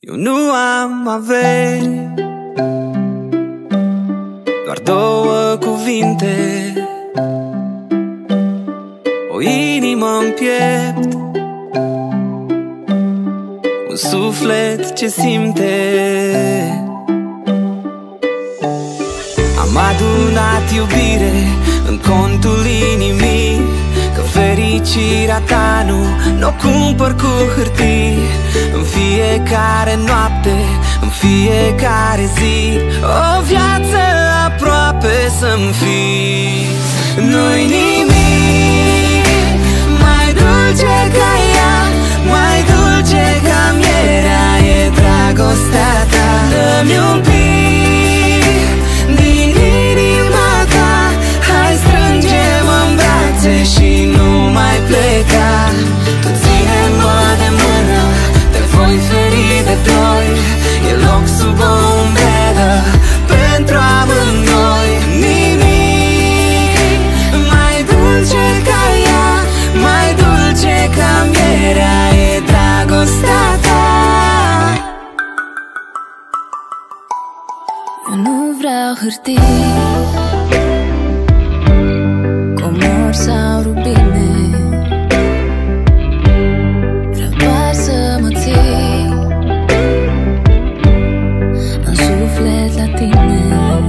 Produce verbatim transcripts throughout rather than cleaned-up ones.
Eu nu am averi, doar două cuvinte, o inimă-n piept, un suflet ce simte. Am adunat iubire în contul inimii, că fericirea ta nu n-o cumpăr cu hârtii. În fiecare noapte, în fiecare zi, o viață aproape să-mi fii. Nu-i nimic mai dulce ca ea, mai dulce ca mierea, e dragostea ta. Dă-mi un pic din inima ta, hai strânge-mă în brațe și nu mai pleca. Tu ține-mă de mână, te voi feri de doi, e loc sub o umbrelă pentru amândoi. Nimic mai dulce ca ea, mai dulce ca mierea, e dragostea ta. Eu nu vreau hârtii, comori sau rubine, vreau doar să mă ții în suflet la tine.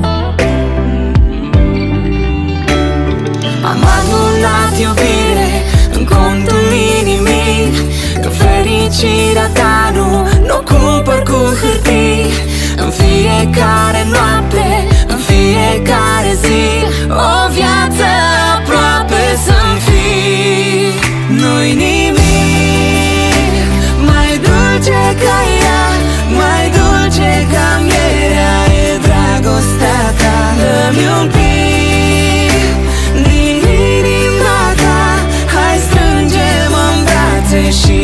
Am adunat iubire în contul inimii, că fericirea ta nu n-o cumpăr cu hârtii. În fiecare noapte, în fiecare zi, o viață aproape să-mi fii. Nu-i nimic mai dulce ca ea, mai dulce ca mierea, e dragostea ta. Dă-mi un pic din inima ta, hai strânge-mă în brațe și